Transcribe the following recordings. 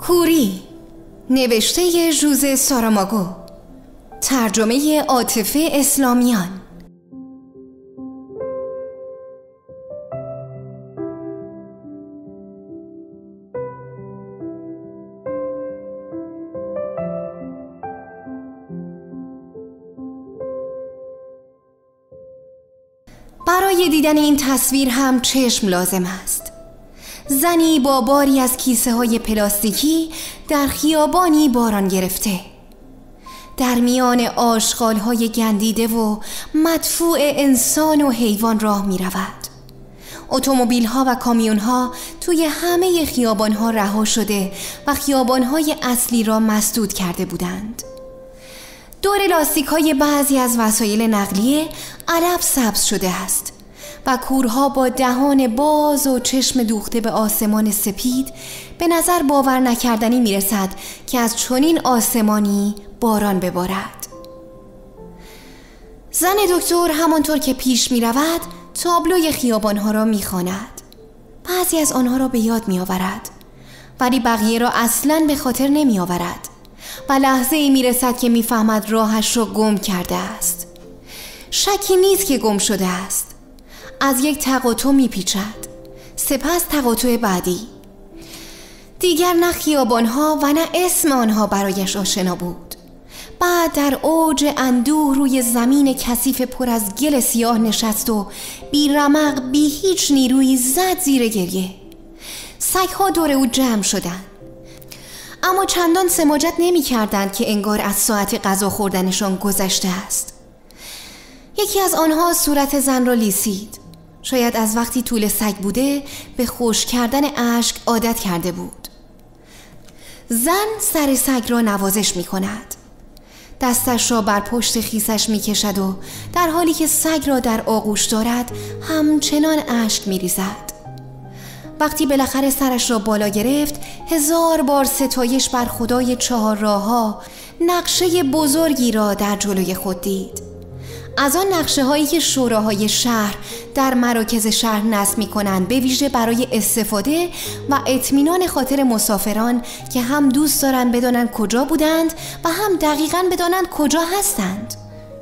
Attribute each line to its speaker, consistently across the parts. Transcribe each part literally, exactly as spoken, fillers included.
Speaker 1: کوری، نوشته ژوزه ساراماگو، ترجمه عاطفه اسلامیان. برای دیدن این تصویر هم چشم لازم است. زنی با باری از کیسه های پلاستیکی در خیابانی باران گرفته، در میان آشغال های گندیده و مدفوع انسان و حیوان راه می رود. اتومبیل ها و کامیون ها توی همه خیابان ها رها شده و خیابان های اصلی را مسدود کرده بودند. دور لاستیک های بعضی از وسایل نقلیه علف سبز شده است و کورها با دهان باز و چشم دوخته به آسمان سپید به نظر باور نکردنی می رسد که از چنین آسمانی باران ببارد. زن دکتر همانطور که پیش می رود تابلوی خیابانها را می خواند. بعضی از آنها را به یاد می آورد ولی بقیه را اصلاً به خاطر نمی آورد و لحظه ای می رسد که می فهمد راهش را گم کرده است. شکی نیست که گم شده است. از یک تقاطع می پیچد، سپس تقاطع بعدی. دیگر نه خیابانها و نه اسم آنها برایش آشنا بود. بعد در اوج اندوه روی زمین کثیف پر از گل سیاه نشست و بی رمق بی هیچ نیرویی زد زیر گریه. سگها دور او جمع شدند، اما چندان سماجت نمی کردند که انگار از ساعت غذا خوردنشان گذشته است. یکی از آنها صورت زن را لیسید. شاید از وقتی طول سگ بوده به خشک کردن اشک عادت کرده بود. زن سر سگ را نوازش می کند. دستش را بر پشت خیسش می کشد و در حالی که سگ را در آغوش دارد همچنان اشک می ریزد. وقتی بالاخره سرش را بالا گرفت هزار بار ستایش بر خدای چهار راه‌ها نقشه بزرگی را در جلوی خود دید. از آن نقشه هایی که شوراهای شهر در مراکز شهر نصب می کنند، به ویژه برای استفاده و اطمینان خاطر مسافران که هم دوست دارند بدانند کجا بودند و هم دقیقاً بدانند کجا هستند.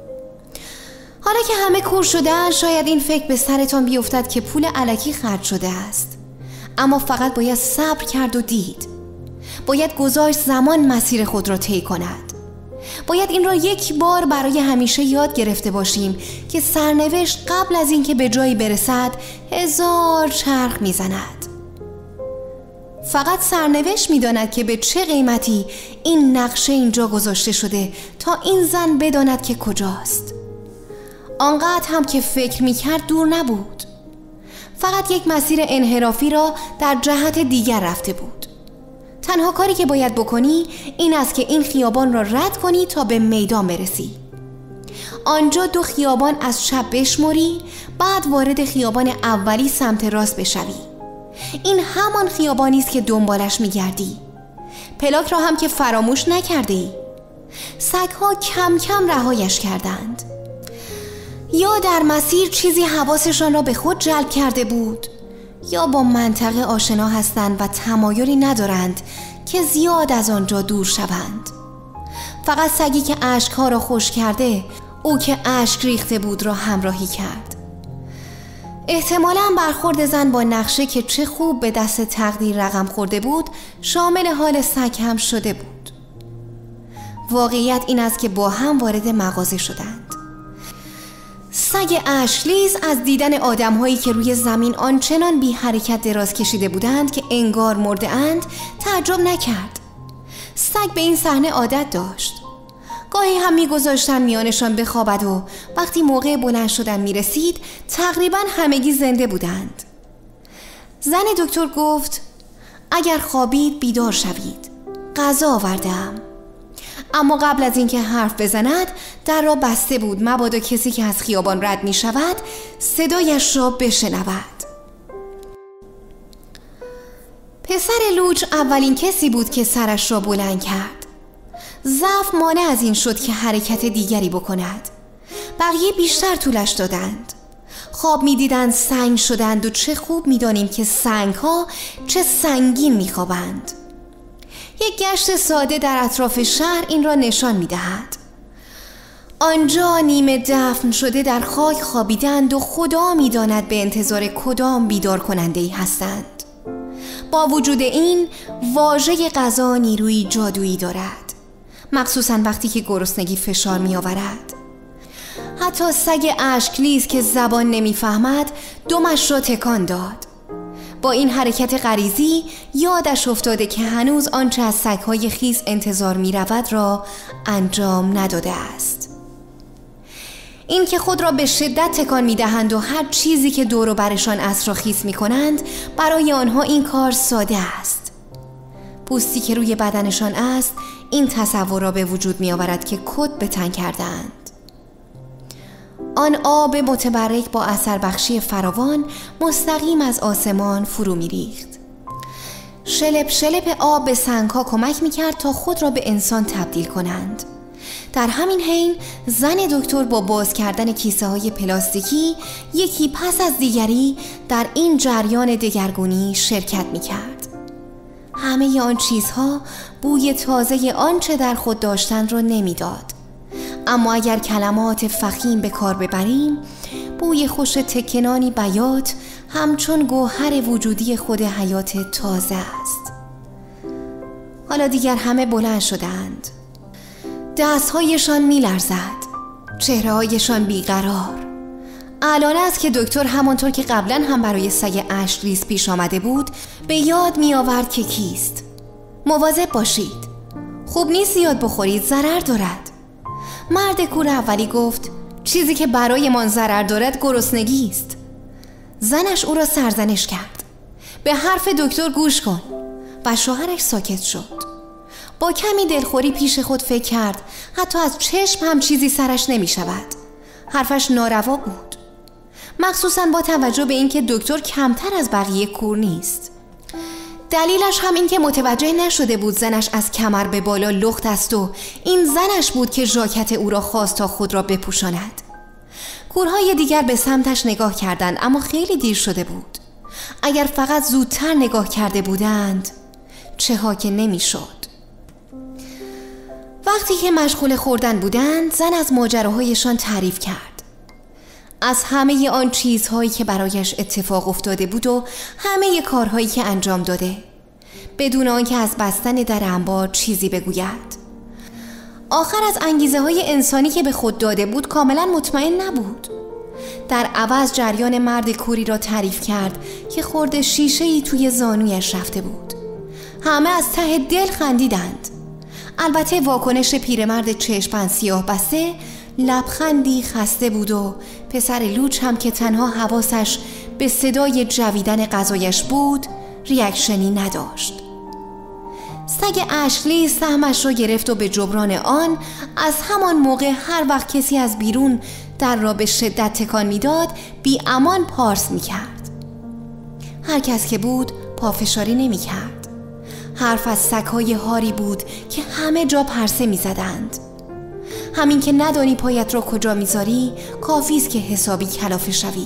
Speaker 1: حالا که همه کور شدن شاید این فکر به سرتان بیفتد که پول الکی خرج شده است، اما فقط باید صبر کرد و دید. باید گذاشت زمان مسیر خود را طی کند. باید این را یک بار برای همیشه یاد گرفته باشیم که سرنوشت قبل از اینکه به جایی برسد هزار چرخ میزند. فقط سرنوشت میداند که به چه قیمتی این نقشه اینجا گذاشته شده تا این زن بداند که کجاست. آنقدر هم که فکر میکرد دور نبود. فقط یک مسیر انحرافی را در جهت دیگر رفته بود. تنها کاری که باید بکنی این است که این خیابان را رد کنی تا به میدان برسی. آنجا دو خیابان از چپ بشمری، بعد وارد خیابان اولی سمت راست بشوی. این همان خیابانی است که دنبالش میگردی. پلاک را هم که فراموش نکرده ای. سگها کم کم رهایش کردند. یا در مسیر چیزی حواسشان را به خود جلب کرده بود، یا با منطقه آشنا هستند و تمایلی ندارند که زیاد از آنجا دور شوند. فقط سگی که اشکها را خشک کرده، او که اشک ریخته بود را همراهی کرد. احتمالاً برخورد زن با نقشه که چه خوب به دست تقدیر رقم خورده بود شامل حال سگ هم شده بود. واقعیت این است که با هم وارد مغازه شدند. سگ اشکلیز از دیدن آدم‌هایی که روی زمین آنچنان بی حرکت دراز کشیده بودند که انگار مرده اند تعجب نکرد. سگ به این صحنه عادت داشت. گاهی هم می‌گذاشتن میانشان بخوابد و وقتی موقع بلند شدن می‌رسید تقریباً همگی زنده بودند. زن دکتر گفت اگر خوابید بیدار شوید، غذا آوردم. اما قبل از اینکه حرف بزند در را بسته بود مبادا کسی که از خیابان رد می شود صدایش را بشنود. پسر لوچ اولین کسی بود که سرش را بلند کرد. ضعف مانع از این شد که حرکت دیگری بکند. بقیه بیشتر طولش دادند. خواب می دیدند سنگ شدند و چه خوب می دانیم که سنگ ها چه سنگین می خوابند. یک گشت ساده در اطراف شهر این را نشان می دهد. آنجا نیمه دفن شده در خاک خوابیدند و خدا می داند به انتظار کدام بیدار کننده‌ای هستند. با وجود این واژه غذا نیروی جادویی دارد، مخصوصاً وقتی که گرسنگی فشار می آورد. حتی سگ اشکلیز که زبان نمیفهمد دمش را تکان داد. با این حرکت غریزی یادش افتاده که هنوز آنچه از سگ‌های خیس انتظار می رود را انجام نداده است. این که خود را به شدت تکان می دهند و هر چیزی که دور و برشان اسب را خیس می کنند، برای آنها این کار ساده است. پوستی که روی بدنشان است این تصور را به وجود می آورد که کد به تن کردند. آن آب متبرک با اثر بخشی فراوان مستقیم از آسمان فرو می ریخت. شلپ شلپ آب به سنگ‌ها کمک می کرد تا خود را به انسان تبدیل کنند. در همین حین زن دکتر با باز کردن کیسه های پلاستیکی یکی پس از دیگری در این جریان دگرگونی شرکت می کرد. همه آن چیزها بوی تازه آنچه در خود داشتند را نمی داد. اما اگر کلمات فخیم به کار ببریم، بوی خوش تکنانی بیات همچون گوهر وجودی خود حیات تازه است. حالا دیگر همه بلند شدند. دستهایشان می لرزد، چهرهایشان بیقرار. الان است که دکتر همانطور که قبلا هم برای سگ اشکلیز پیش آمده بود به یاد می آورد که کیست. مواظب باشید، خوب نیست زیاد بخورید، ضرر دارد. مرد کور اولی گفت چیزی که برای من ضرر دارد گرسنگی است. زنش او را سرزنش کرد. به حرف دکتر گوش کن. و شوهرش ساکت شد. با کمی دلخوری پیش خود فکر کرد حتی از چشم هم چیزی سرش نمی شود. حرفش ناروا بود، مخصوصاً با توجه به اینکه دکتر کمتر از بقیه کور نیست. دلیلش هم این که متوجه نشده بود زنش از کمر به بالا لخت است و این زنش بود که ژاکت او را خواست تا خود را بپوشاند. کورهای دیگر به سمتش نگاه کردند اما خیلی دیر شده بود. اگر فقط زودتر نگاه کرده بودند چه ها که نمی شد. وقتی که مشغول خوردن بودند زن از ماجراهایشان تعریف کرد، از همه آن چیزهایی که برایش اتفاق افتاده بود و همه کارهایی که انجام داده، بدون آنکه از بستن در انبار چیزی بگوید. آخر از انگیزه های انسانی که به خود داده بود کاملا مطمئن نبود. در عوض جریان مرد کوری را تعریف کرد که خورده شیشه‌ای توی زانویش رفته بود. همه از ته دل خندیدند. البته واکنش پیرمرد چشم‌بند سیاه بسته لبخندی خسته بود و پسر لوچ هم که تنها حواسش به صدای جویدن غذایش بود ریاکشنی نداشت. سگ اشکلی سهمش را گرفت و به جبران آن از همان موقع هر وقت کسی از بیرون در را به شدت تکان میداد بی امان پارس می کرد. هر کس که بود پافشاری نمی کرد. حرف از سگ‌های هاری بود که همه جا پرسه می زدند. همین که ندانی پایت را کجا میذاری کافی است که حسابی کلافه شوی.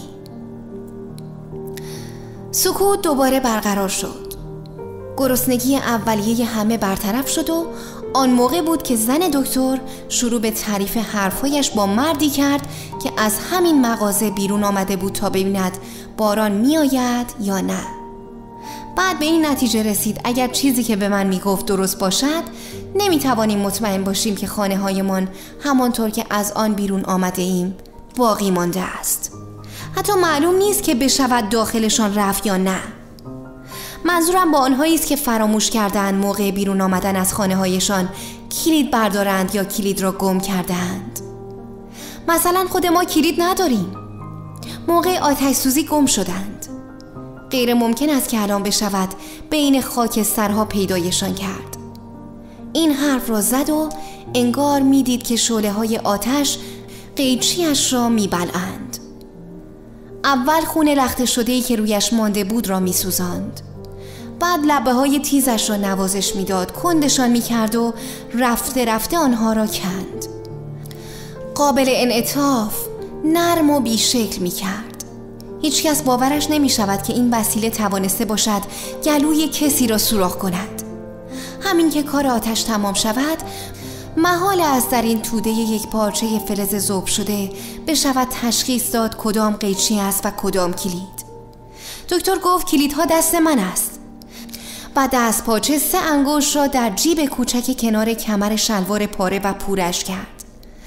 Speaker 1: سکوت دوباره برقرار شد. گرسنگی اولیه همه برطرف شد و آن موقع بود که زن دکتر شروع به تعریف حرفهایش با مردی کرد که از همین مغازه بیرون آمده بود تا ببیند باران میآید یا نه. بعد به این نتیجه رسید اگر چیزی که به من میگفت درست باشد نمیتوانیم مطمئن باشیم که خانه هایمان همانطور که از آن بیرون آمده ایم باقی مانده است. حتی معلوم نیست که بشود داخلشان رفت یا نه. منظورم با آنهایی است که فراموش کردند موقع بیرون آمدن از خانه هایشان کلید بردارند یا کلید را گم کردند. مثلا خود ما کلید نداریم. موقع آتش سوزی گم شدند. غیر ممکن است که الان بشود بین خاکسترها پیدایشان کرد. این حرف را زد و انگار میدید که شعله های آتش قیچیش را میبلعند. اول خون لخته شده‌ای که رویش مانده بود را میسوزاند. بعد لبه های تیزش را نوازش میداد، کندشان میکرد و رفته رفته آنها را کند. قابل انعطاف، نرم و بیشکل میکرد. هیچ کس باورش نمی شود که این وسیله توانسته باشد گلوی کسی را سوراخ کند. همین که کار آتش تمام شود، محال است در این توده یک پارچه فلز ذوب شده بشود تشخیص داد کدام قیچی است و کدام کلید. دکتر گفت کلیدها دست من است. بعد از پاچه سه انگشت را در جیب کوچک کنار کمر شلوار پاره و پورش کرد.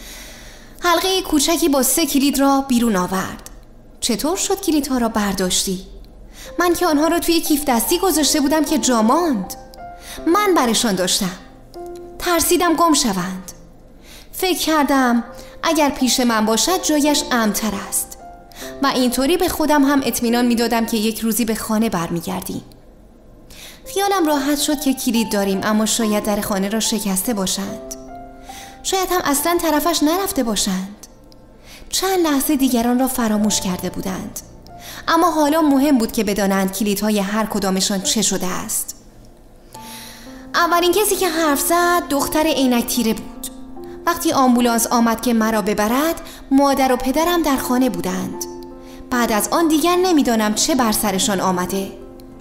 Speaker 1: حلقه کوچکی با سه کلید را بیرون آورد. چطور شد کلیدها را برداشتی؟ من که آنها را توی کیف دستی گذاشته بودم که جا ماند. من برشان داشتم. ترسیدم گم شوند. فکر کردم اگر پیش من باشد جایش امن‌تر است و اینطوری به خودم هم اطمینان می‌دادم که یک روزی به خانه برمیگردیم. خیالم راحت شد که کلید داریم، اما شاید در خانه را شکسته باشند. شاید هم اصلا طرفش نرفته باشند. چند لحظه دیگران را فراموش کرده بودند، اما حالا مهم بود که بدانند کلیدهای هر کدامشان چه شده است. اولین کسی که حرف زد دختر عینک تیره بود. وقتی آمبولانس آمد که مرا ببرد، مادر و پدرم در خانه بودند. بعد از آن دیگر نمیدانم چه بر سرشان آمده.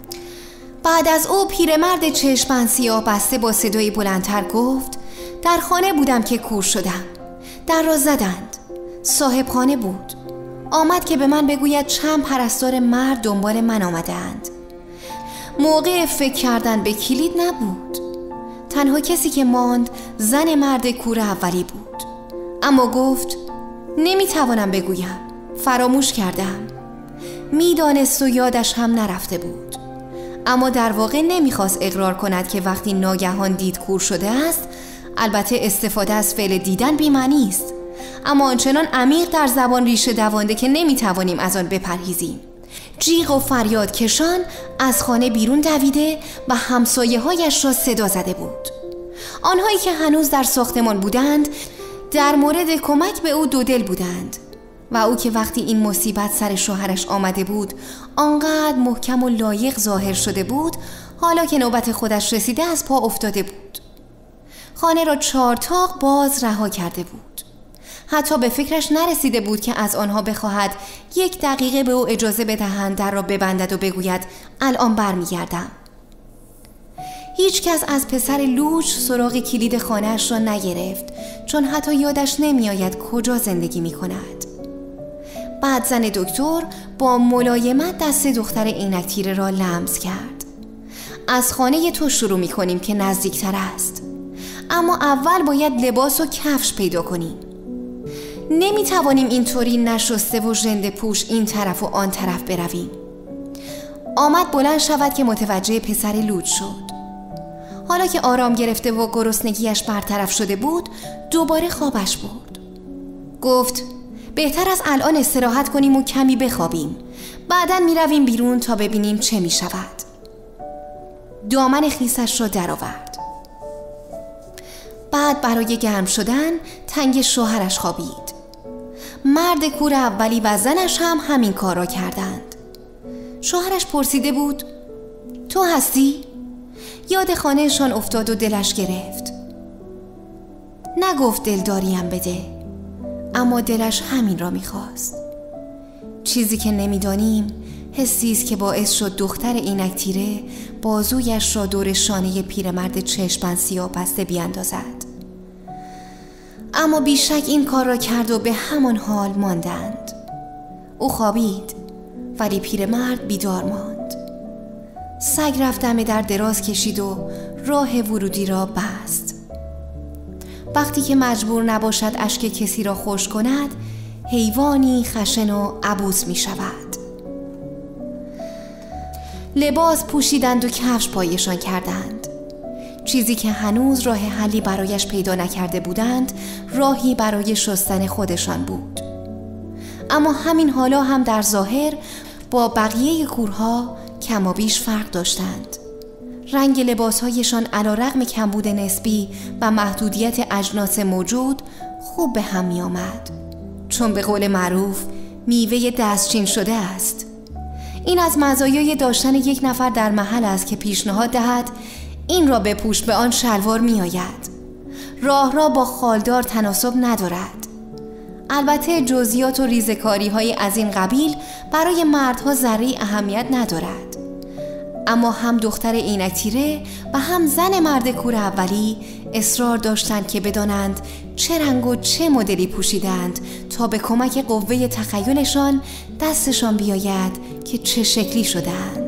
Speaker 1: بعد از او پیرمرد چشمن سیاه بسته با صدای بلندتر گفت در خانه بودم که کور شدم. در را زدند. صاحب خانه بود. آمد که به من بگوید چند پرستار مرد دنبال من آمده اند. موقع فکر کردن به کلید نبود. تنها کسی که ماند زن مرد کور اولی بود. اما گفت نمیتوانم بگویم، فراموش کردم. میدانست و یادش هم نرفته بود، اما در واقع نمیخواست اقرار کند که وقتی ناگهان دید کور شده است. البته استفاده از فعل دیدن بی‌معنی است، اما آنچنان عمیق در زبان ریشه دوانده که نمیتوانیم از آن بپرهیزیم. جیغ و فریاد کشان از خانه بیرون دویده و همسایه هایش را صدا زده بود. آنهایی که هنوز در ساختمان بودند در مورد کمک به او دودل بودند و او که وقتی این مصیبت سر شوهرش آمده بود آنقدر محکم و لایق ظاهر شده بود، حالا که نوبت خودش رسیده از پا افتاده بود. خانه را چهار تاق باز رها کرده بود. حتی به فکرش نرسیده بود که از آنها بخواهد یک دقیقه به او اجازه بدهند در را ببندد و بگوید الان برمیگردم. هیچ کس از پسر لوچ سراغ کلید خانه‌اش را نگرفت، چون حتی یادش نمیآید کجا زندگی می کند. بعد زن دکتر با ملایمت دست دختر عینک تیره را لمس کرد. از خانه تو شروع می کنیم که نزدیکتر است، اما اول باید لباس و کفش پیدا کنیم. نمی توانیم اینطوری نشسته و ژنده پوش این طرف و آن طرف برویم. آمد بلند شود که متوجه پسر لوچ شد. حالا که آرام گرفته و گرسنگیش برطرف شده بود، دوباره خوابش برد. گفت بهتر از الان استراحت کنیم و کمی بخوابیم. بعداً می رویم بیرون تا ببینیم چه می شود. دامن خیسش را در آورد. بعد برای گرم شدن تنگ شوهرش خوابید. مرد کور اولی و زنش هم همین کار را کردند. شوهرش پرسیده بود تو هستی؟ یاد خانهشان افتاد و دلش گرفت. نگفت دلداریم بده، اما دلش همین را میخواست. چیزی که نمیدانیم حسی است که باعث شد دختر عینک تیره بازویش را دور شانه پیرمرد چشمن سیاه بسته بیاندازد. اما بیشک این کار را کرد و به همان حال ماندند. او خوابید ولی پیرمرد بیدار ماند. سگ رفت دم در دراز کشید و راه ورودی را بست. وقتی که مجبور نباشد اشک کسی را خشک کند، حیوانی خشن و عبوس می شود. لباس پوشیدند و کفش پایشان کردند. چیزی که هنوز راه حلی برایش پیدا نکرده بودند، راهی برای شستن خودشان بود. اما همین حالا هم در ظاهر با بقیه کورها کم و بیش فرق داشتند. رنگ لباسهایشان علی‌رغم کمبود نسبی و محدودیت اجناس موجود خوب به هم می آمد، چون به قول معروف میوه دستچین شده است. این از مزایای داشتن یک نفر در محل است که پیشنهاد دهد این را بپوش، به آن شلوار می آید. راه را با خالدار تناسب ندارد. البته جزئیات و ریزکاری های از این قبیل برای مردها ذره اهمیت ندارد، اما هم دختر عینک تیره و هم زن مرد کور اولی اصرار داشتند که بدانند چه رنگ و چه مدلی پوشیدند تا به کمک قوه تخیلشان دستشان بیاید که چه شکلی شدند.